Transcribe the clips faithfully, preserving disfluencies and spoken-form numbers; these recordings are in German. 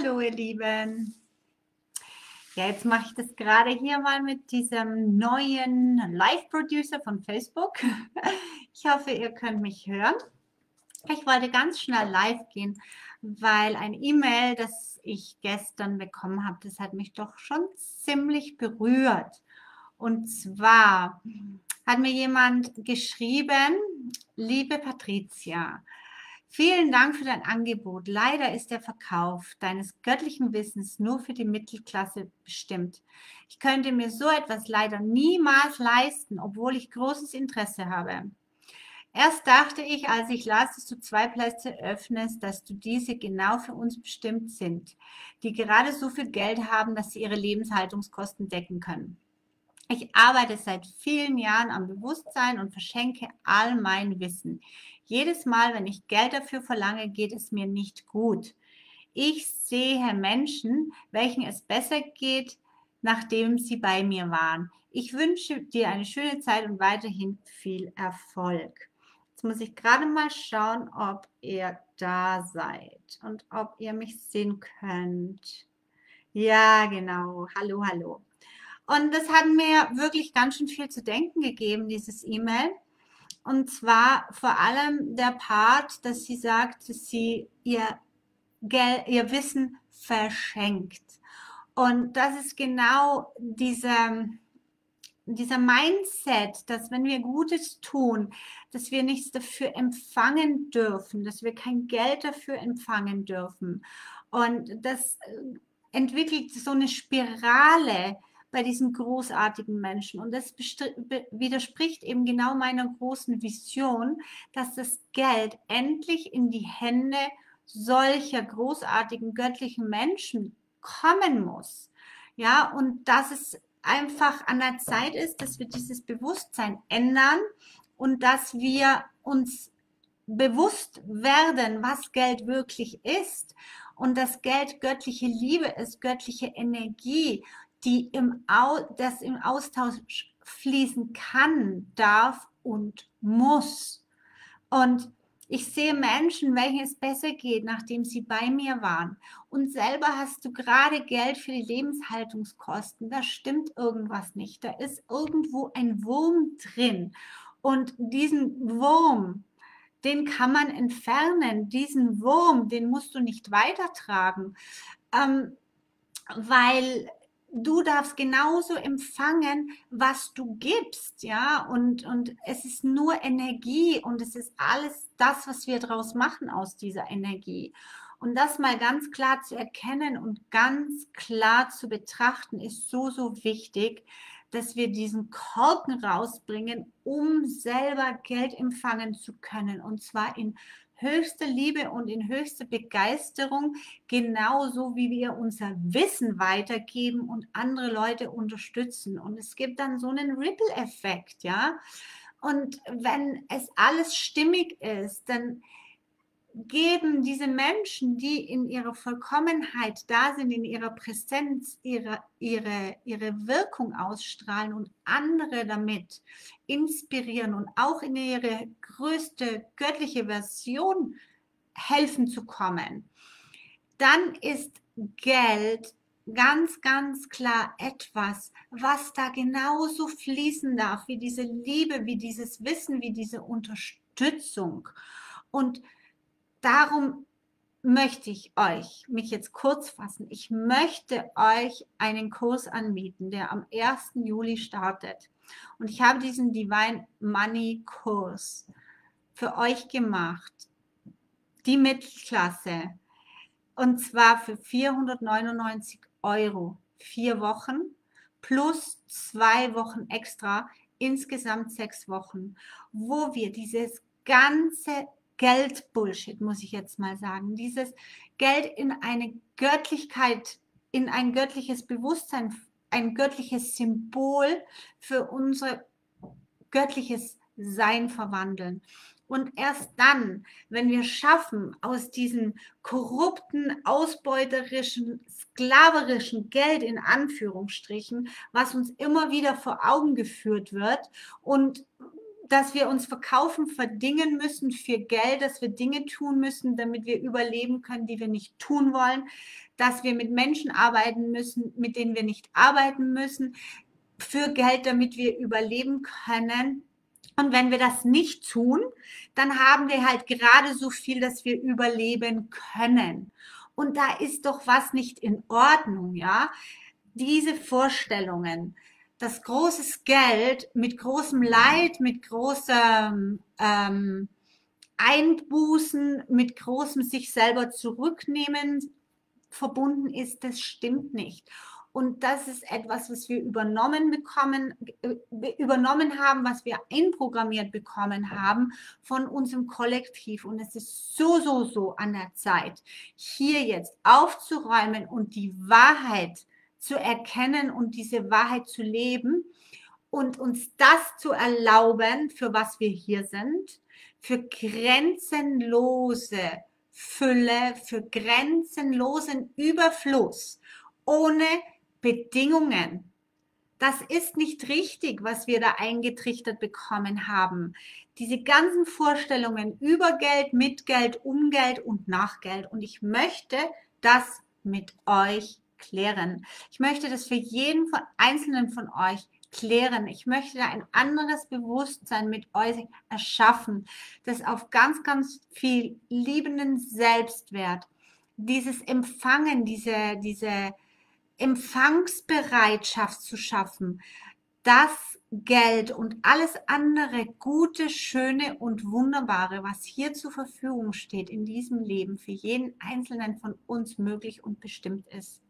Hallo ihr Lieben. Ja, jetzt mache ich das gerade hier mal mit diesem neuen Live-Producer von Facebook. Ich hoffe, ihr könnt mich hören. Ich wollte ganz schnell live gehen, weil ein E-Mail, das ich gestern bekommen habe, das hat mich doch schon ziemlich berührt. Und zwar hat mir jemand geschrieben: Liebe Patricia, vielen Dank für dein Angebot. Leider ist der Verkauf deines göttlichen Wissens nur für die Mittelklasse bestimmt. Ich könnte mir so etwas leider niemals leisten, obwohl ich großes Interesse habe. Erst dachte ich, als ich las, dass du zwei Plätze öffnest, dass du diese genau für uns bestimmt sind, die gerade so viel Geld haben, dass sie ihre Lebenshaltungskosten decken können. Ich arbeite seit vielen Jahren am Bewusstsein und verschenke all mein Wissen. Jedes Mal, wenn ich Geld dafür verlange, geht es mir nicht gut. Ich sehe Menschen, welchen es besser geht, nachdem sie bei mir waren. Ich wünsche dir eine schöne Zeit und weiterhin viel Erfolg. Jetzt muss ich gerade mal schauen, ob ihr da seid und ob ihr mich sehen könnt. Ja, genau. Hallo, hallo. Und das hat mir wirklich ganz schön viel zu denken gegeben, dieses E-Mail. Und zwar vor allem der Part, dass sie sagt, dass sie ihr, Geld, ihr Wissen verschenkt. Und das ist genau dieser, dieser Mindset, dass wenn wir Gutes tun, dass wir nichts dafür empfangen dürfen, dass wir kein Geld dafür empfangen dürfen. Und das entwickelt so eine Spirale bei diesen großartigen Menschen. Und das widerspricht eben genau meiner großen Vision, dass das Geld endlich in die Hände solcher großartigen göttlichen Menschen kommen muss. Ja, und dass es einfach an der Zeit ist, dass wir dieses Bewusstsein ändern und dass wir uns bewusst werden, was Geld wirklich ist und dass Geld göttliche Liebe ist, göttliche Energie, die im Au das im Austausch fließen kann, darf und muss. Und ich sehe Menschen, welchen es besser geht, nachdem sie bei mir waren. Und selber hast du gerade Geld für die Lebenshaltungskosten. Da stimmt irgendwas nicht. Da ist irgendwo ein Wurm drin. Und diesen Wurm, den kann man entfernen. Diesen Wurm, den musst du nicht weitertragen, ähm, weil du darfst genauso empfangen, was du gibst, ja, und, und es ist nur Energie und es ist alles das, was wir daraus machen aus dieser Energie. Und das mal ganz klar zu erkennen und ganz klar zu betrachten, ist so, so wichtig, dass wir diesen Korken rausbringen, um selber Geld empfangen zu können. Und zwar in höchster Liebe und in höchster Begeisterung, genauso wie wir unser Wissen weitergeben und andere Leute unterstützen. Und es gibt dann so einen Ripple-Effekt, ja. Und wenn es alles stimmig ist, dann geben diese Menschen, die in ihrer Vollkommenheit da sind, in ihrer Präsenz, ihre, ihre, ihre Wirkung ausstrahlen und andere damit inspirieren und auch in ihre größte göttliche Version helfen zu kommen, dann ist Geld ganz, ganz klar etwas, was da genauso fließen darf, wie diese Liebe, wie dieses Wissen, wie diese Unterstützung. Und darum möchte ich euch mich jetzt kurz fassen. Ich möchte euch einen Kurs anbieten, der am ersten Juli startet. Und ich habe diesen Divine Money Kurs für euch gemacht, die Mittelklasse, und zwar für vierhundertneunundneunzig Euro, vier Wochen plus zwei Wochen extra, insgesamt sechs Wochen, wo wir dieses ganze Geld-Bullshit, muss ich jetzt mal sagen, dieses Geld in eine Göttlichkeit, in ein göttliches Bewusstsein, ein göttliches Symbol für unser göttliches Sein verwandeln. Und erst dann, wenn wir schaffen, aus diesem korrupten, ausbeuterischen, sklaverischen Geld in Anführungsstrichen, was uns immer wieder vor Augen geführt wird und dass wir uns verkaufen, verdingen müssen für Geld, dass wir Dinge tun müssen, damit wir überleben können, die wir nicht tun wollen, dass wir mit Menschen arbeiten müssen, mit denen wir nicht arbeiten müssen, für Geld, damit wir überleben können. Und wenn wir das nicht tun, dann haben wir halt gerade so viel, dass wir überleben können. Und da ist doch was nicht in Ordnung, ja? Diese Vorstellungen, dass großes Geld mit großem Leid, mit großem ähm, Einbußen, mit großem sich selber zurücknehmen verbunden ist, das stimmt nicht. Und das ist etwas, was wir übernommen bekommen, übernommen haben, was wir einprogrammiert bekommen haben von unserem Kollektiv. Und es ist so, so, so an der Zeit, hier jetzt aufzuräumen und die Wahrheit zu erkennen und diese Wahrheit zu leben und uns das zu erlauben, für was wir hier sind, für grenzenlose Fülle, für grenzenlosen Überfluss, ohne Bedingungen. Das ist nicht richtig, was wir da eingetrichtert bekommen haben. Diese ganzen Vorstellungen über Geld, mit Geld, um Geld und nach Geld. Und ich möchte das mit euch klären. Ich möchte das für jeden von, einzelnen von euch klären. Ich möchte da ein anderes Bewusstsein mit euch erschaffen, das auf ganz, ganz viel liebenden Selbstwert, dieses Empfangen, diese, diese Empfangsbereitschaft zu schaffen, das Geld und alles andere Gute, Schöne und Wunderbare, was hier zur Verfügung steht in diesem Leben, für jeden Einzelnen von uns möglich und bestimmt ist.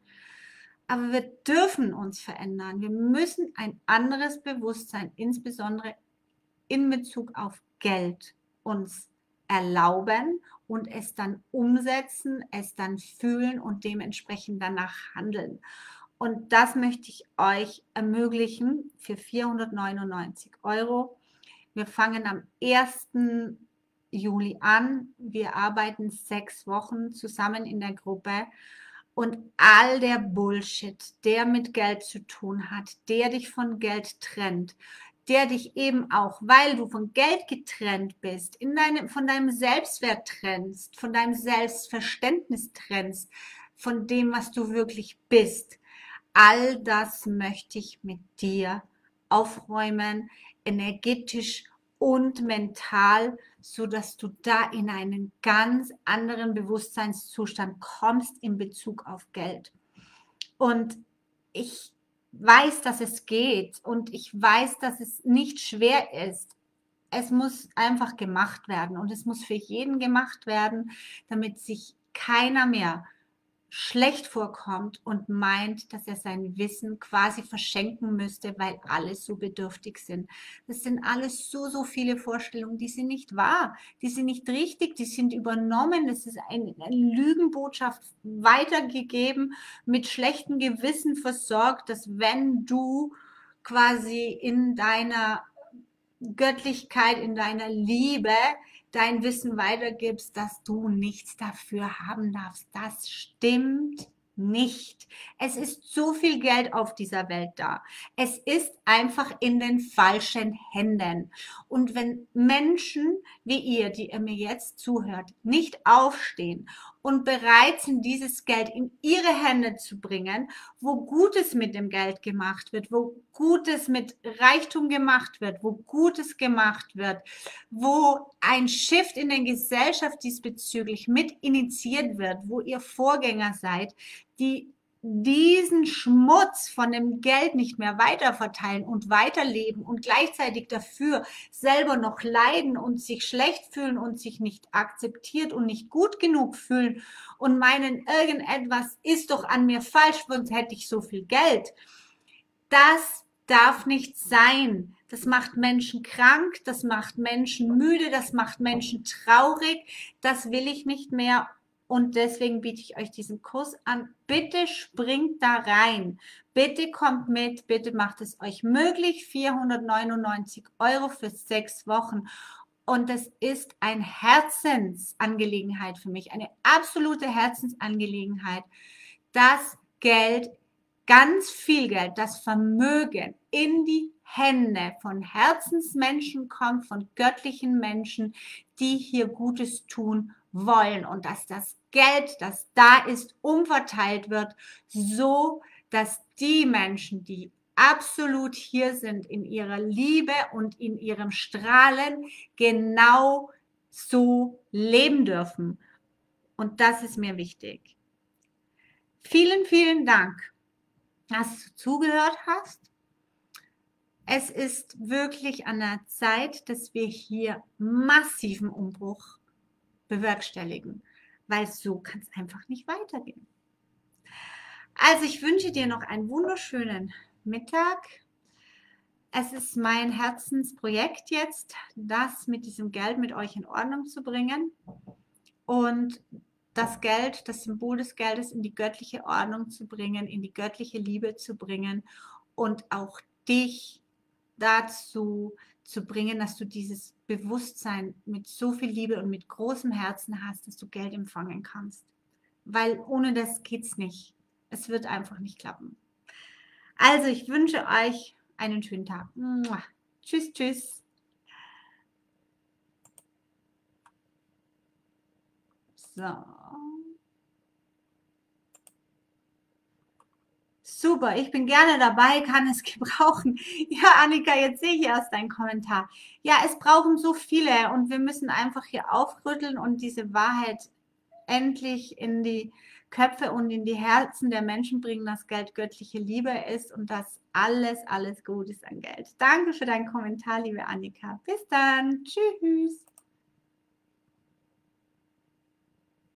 Aber wir dürfen uns verändern. Wir müssen ein anderes Bewusstsein, insbesondere in Bezug auf Geld, uns erlauben und es dann umsetzen, es dann fühlen und dementsprechend danach handeln. Und das möchte ich euch ermöglichen für vierhundertneunundneunzig Euro. Wir fangen am ersten Juli an. Wir arbeiten sechs Wochen zusammen in der Gruppe. Und all der Bullshit, der mit Geld zu tun hat, der dich von Geld trennt, der dich eben auch, weil du von Geld getrennt bist, in deinem, von deinem Selbstwert trennst, von deinem Selbstverständnis trennst, von dem, was du wirklich bist. All das möchte ich mit dir aufräumen, energetisch und mental, so dass du da in einen ganz anderen Bewusstseinszustand kommst in Bezug auf Geld. Und ich weiß, dass es geht und ich weiß, dass es nicht schwer ist. Es muss einfach gemacht werden und es muss für jeden gemacht werden, damit sich keiner mehr schlecht vorkommt und meint, dass er sein Wissen quasi verschenken müsste, weil alle so bedürftig sind. Das sind alles so, so viele Vorstellungen, die sind nicht wahr, die sind nicht richtig, die sind übernommen. Das ist eine, eine Lügenbotschaft weitergegeben, mit schlechtem Gewissen versorgt, dass wenn du quasi in deiner Göttlichkeit, in deiner Liebe dein Wissen weitergibst, dass du nichts dafür haben darfst. Das stimmt nicht. Es ist so viel Geld auf dieser Welt da. Es ist einfach in den falschen Händen. Und wenn Menschen wie ihr, die ihr mir jetzt zuhört, nicht aufstehen und bereit sind, dieses Geld in ihre Hände zu bringen, wo Gutes mit dem Geld gemacht wird, wo Gutes mit Reichtum gemacht wird, wo Gutes gemacht wird, wo ein Shift in der Gesellschaft diesbezüglich mit initiiert wird, wo ihr Vorgänger seid, die diesen Schmutz von dem Geld nicht mehr weiterverteilen und weiterleben und gleichzeitig dafür selber noch leiden und sich schlecht fühlen und sich nicht akzeptiert und nicht gut genug fühlen und meinen, irgendetwas ist doch an mir falsch, sonst hätte ich so viel Geld. Das darf nicht sein. Das macht Menschen krank, das macht Menschen müde, das macht Menschen traurig. Das will ich nicht mehr. Und deswegen biete ich euch diesen Kurs an. Bitte springt da rein. Bitte kommt mit. Bitte macht es euch möglich. vierhundertneunundneunzig Euro für sechs Wochen. Und das ist eine Herzensangelegenheit für mich. Eine absolute Herzensangelegenheit. Das Geld ganz viel Geld, das Vermögen in die Hände von Herzensmenschen kommt, von göttlichen Menschen, die hier Gutes tun wollen und dass das Geld, das da ist, umverteilt wird, so dass die Menschen, die absolut hier sind in ihrer Liebe und in ihrem Strahlen, genau so leben dürfen. Und das ist mir wichtig. Vielen, vielen Dank, dass du zugehört hast. Es ist wirklich an der Zeit, dass wir hier massiven Umbruch bewerkstelligen, weil so kann es einfach nicht weitergehen. Also ich wünsche dir noch einen wunderschönen Mittag. Es ist mein Herzensprojekt jetzt, das mit diesem Geld mit euch in Ordnung zu bringen und das Geld, das Symbol des Geldes in die göttliche Ordnung zu bringen, in die göttliche Liebe zu bringen und auch dich dazu zu bringen, dass du dieses Bewusstsein mit so viel Liebe und mit großem Herzen hast, dass du Geld empfangen kannst. Weil ohne das geht's nicht. Es wird einfach nicht klappen. Also ich wünsche euch einen schönen Tag. Tschüss, tschüss. So. Super, ich bin gerne dabei, kann es gebrauchen. Ja, Annika, jetzt sehe ich erst deinen Kommentar. Ja, es brauchen so viele und wir müssen einfach hier aufrütteln und diese Wahrheit endlich in die Köpfe und in die Herzen der Menschen bringen, dass Geld göttliche Liebe ist und dass alles, alles gut ist an Geld. Danke für deinen Kommentar, liebe Annika. Bis dann. Tschüss.